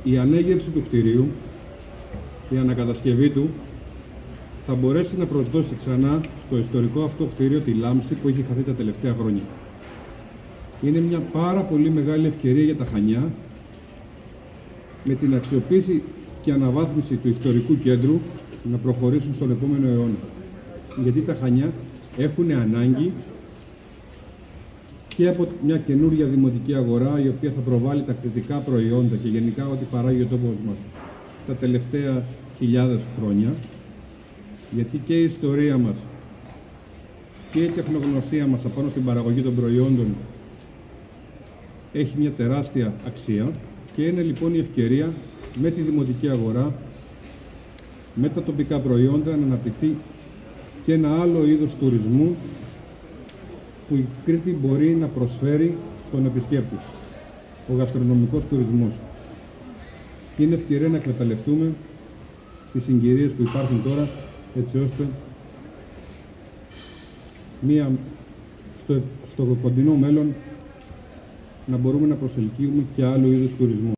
η ανέγερση του κτηρίου, η ανακατασκευή του, θα μπορέσει να προσδώσει ξανά στο ιστορικό αυτό κτίριο τη λάμψη που έχει χαθεί τα τελευταία χρόνια. Είναι μια πάρα πολύ μεγάλη ευκαιρία για τα Χανιά, με την αξιοποίηση και αναβάθμιση του ιστορικού κέντρου να προχωρήσουν στον επόμενο αιώνα. Γιατί τα Χανιά έχουν ανάγκη και από μια καινούργια δημοτική αγορά, η οποία θα προβάλλει τα κτητικά προϊόντα και γενικά ό,τι παράγει ο τόπος μας τα τελευταία χιλιάδες χρόνια, γιατί και η ιστορία μας και η τεχνογνωσία μας απάνω στην παραγωγή των προϊόντων έχει μια τεράστια αξία και είναι λοιπόν η ευκαιρία με τη δημοτική αγορά, με τα τοπικά προϊόντα, να αναπτυχθεί και ένα άλλο είδος τουρισμού που η Κρήτη μπορεί να προσφέρει στον επισκέπτη, ο γαστρονομικός τουρισμός. Και είναι ευκαιρία να εκμεταλλευτούμε τις συγκυρίες που υπάρχουν τώρα, έτσι ώστε στο κοντινό μέλλον να μπορούμε να προσελκύουμε και άλλου είδους τουρισμό.